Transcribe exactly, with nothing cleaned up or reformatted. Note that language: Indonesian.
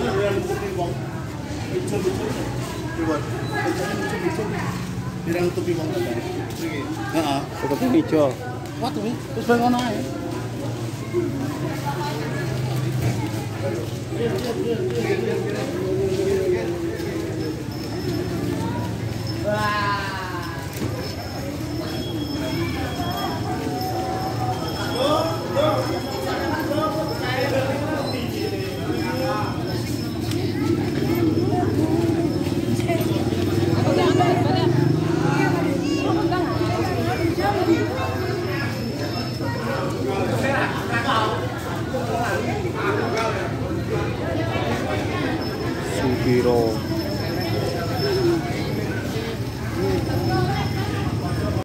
Pirang tupi wong tenan. Iki. Heeh, tutup hijau. Wah, tuh, terus bareng ngono ae. Iya, iya, iya, iya.